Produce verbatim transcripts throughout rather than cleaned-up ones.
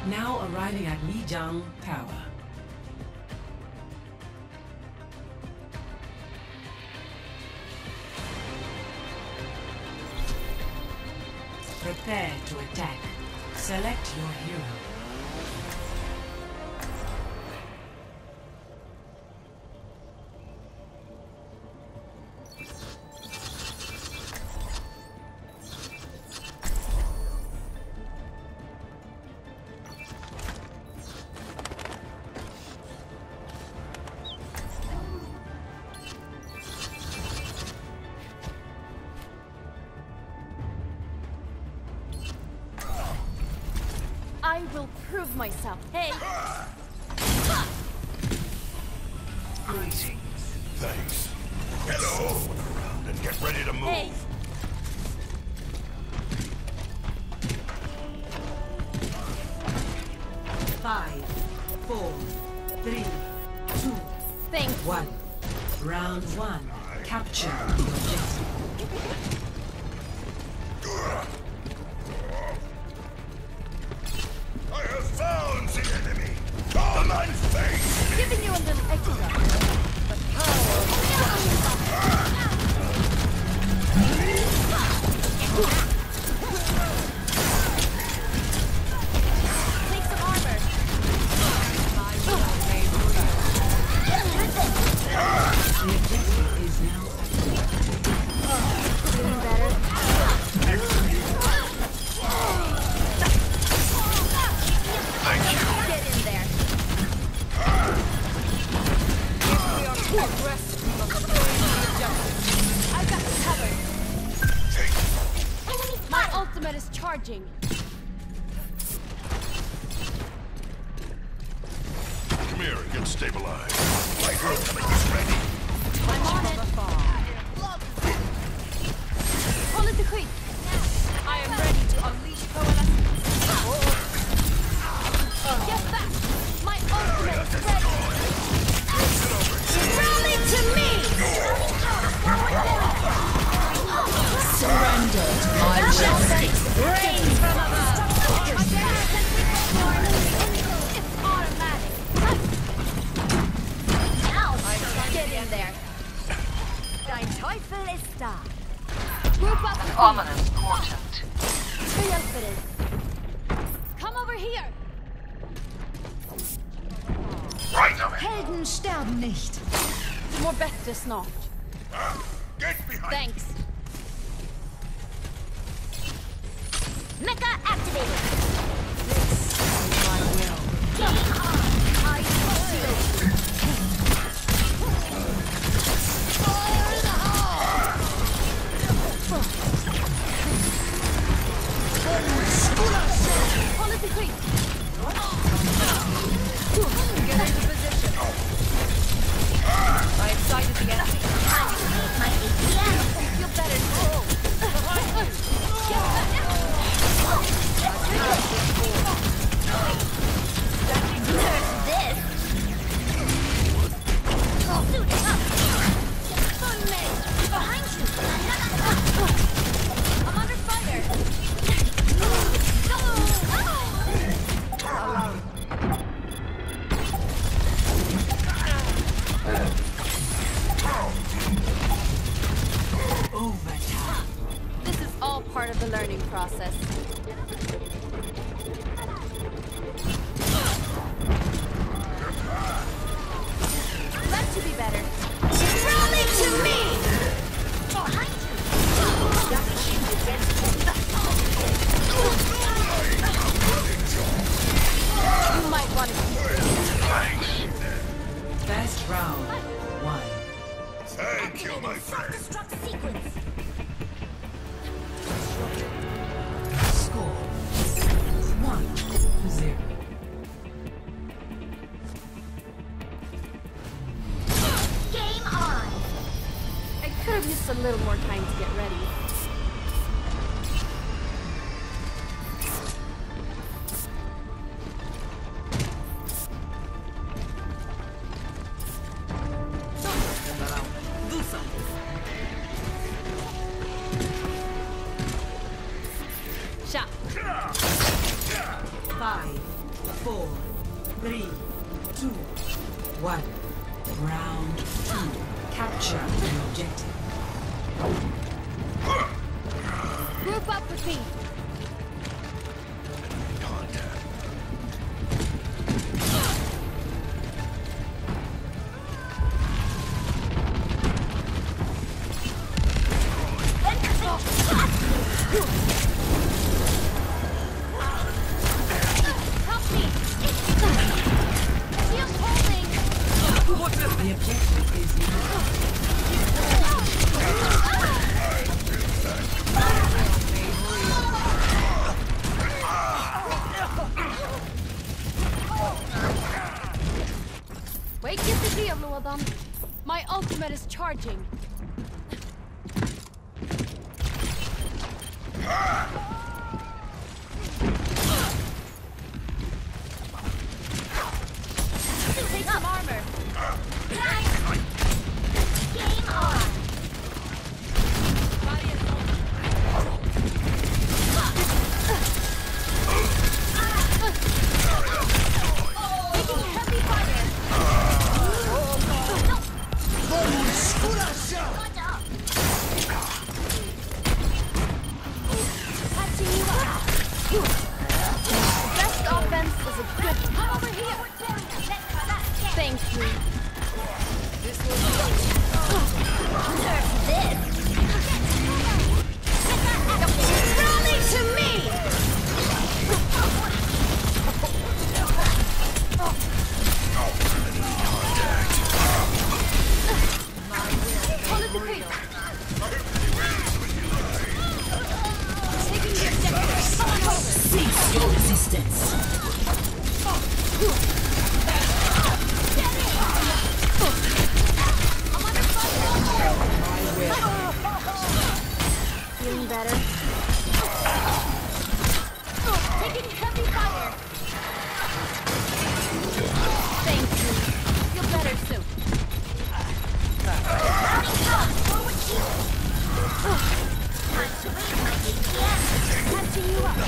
Now arriving at Lijiang Tower. Prepare to attack. Select your hero. I will prove myself. Hey! Greetings. Thanks. Hello! Around and get ready to move. Hey! Five, four, three, two, Thanks. one. Round one. Capture the objective. I have found the enemy! On my face! Giving you a little extra. But take some armor. The objective is now Doing better. Thank you. Get in there. I got you covered. My ultimate is charging. Come here and get stabilized. My ultimate is ready. I'm on it. Pull it to creep. I am ready to unleash coalescence. Get back! My ultimate is ready! Rally to me! Surrender to my justice. Rain from above! It's automatic! Get in there! Dein Teufel ist da! Group up with Ominous portent. Triumph. Come over here! Right of it. Helden sterben nicht. More bestes noch. Get behind. Thanks. Mecha activated. This is my will. Game on. I see you. Fire in the hole. Pull it to creep. Get into position. I excited the enemy. My A P M. Feel better. Get back. There's this. Suit up. Fun man. Behind you. I'm under fire. overtime. This is all part of the learning process. That should be better. Rally to me! Behind you! You might want to keep Thanks. Best round. One. Thank you, my friend. self-destruct sequence. Score. One to zero. Game on! I could have used a little more time to get ready. Do something. Shot. Five, four, three, two, one. Round two. Capture the objective. Group up with me. Help me. Shield holding. The objective is Wait, get the deal, Luadam. My ultimate is charging. Take some armor. Game on. Taking heavy fire. Patching you up. Best offense is a good. Come over here. Thank you. This will nerf this. Rally to me. Follow the creep. Taking the objective. cease your resistance. Feeling better? Taking heavy fire. Thank you. Feel better soon. Catching you up.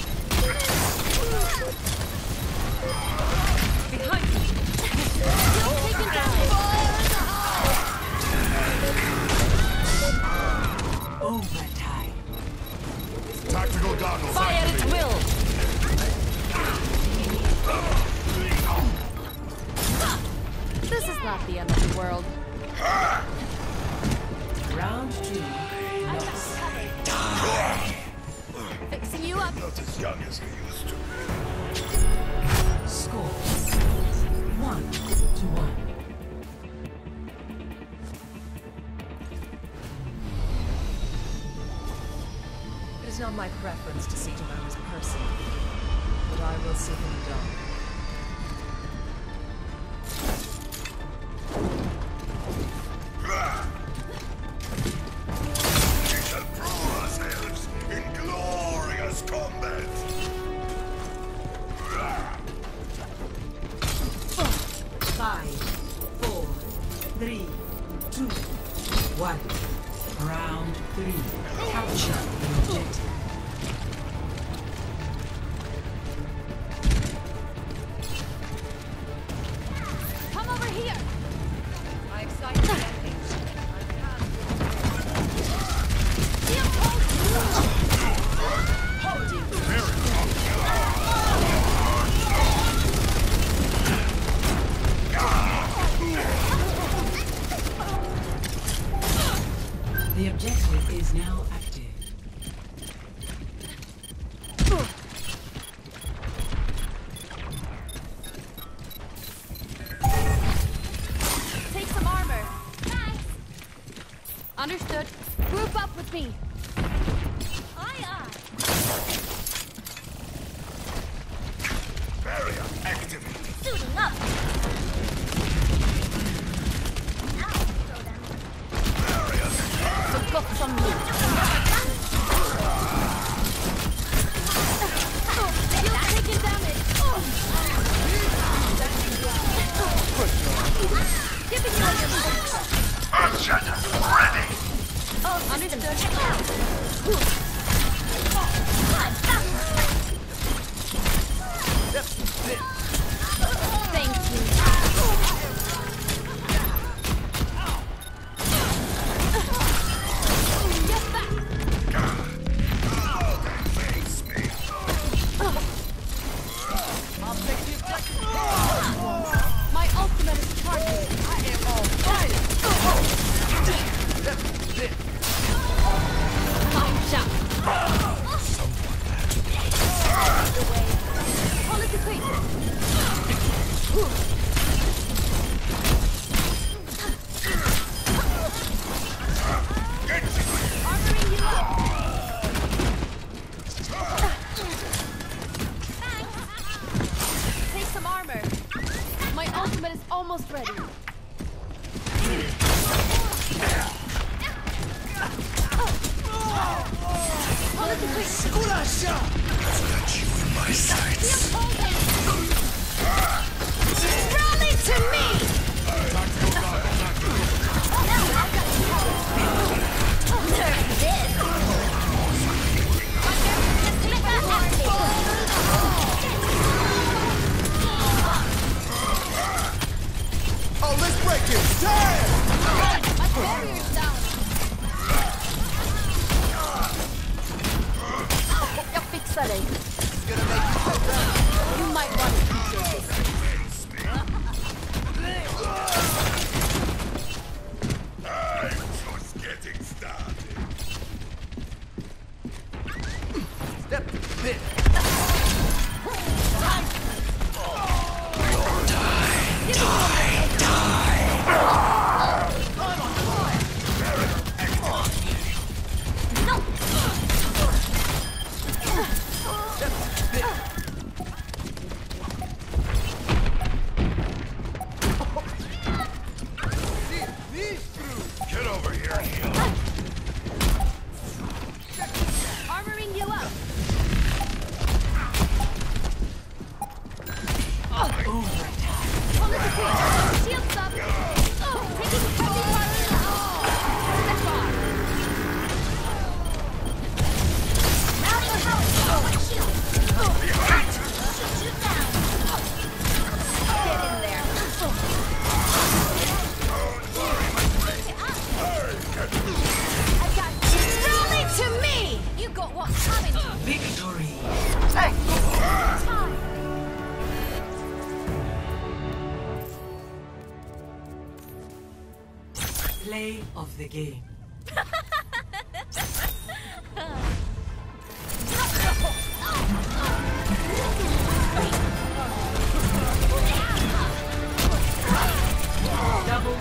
Behind you. Still taking damage. Overtime. Tactical goggles. Fire at will. This is not the end of the world. Round two. Loss. Fixing you up. Not as young as he used to. Score. One to one. It is not my preference to see Jemima's person, but I will see him done. We shall prove ourselves in glorious combat. Five, four, three, two, one. Round three. Capture the objective. Come over here. I excite the enemy. Shield hold. Hold you. The objective is now active. Take some armor. Thanks. Understood. Group up with me. Aye, aye. Barrier activated. Suiting up. Barrier. So got some loot. You're taking damage. Giving you a little. Earth shatter ready. Oh, understood. is almost ready. Got you in my sights. Rally to me! Oh, let's break it! Damn! My barrier's down. Jag fixar dig. You might want to keep your distance. I'm just getting started. Step this. Get over here, heel. Armoring you up. Shields up. Oh, taking heavy fire. Step on. Rally help. Shield. Shoot down. Get in there. I got you. Rally to me. You got what's coming. Victory. Time. Play of the game. Double.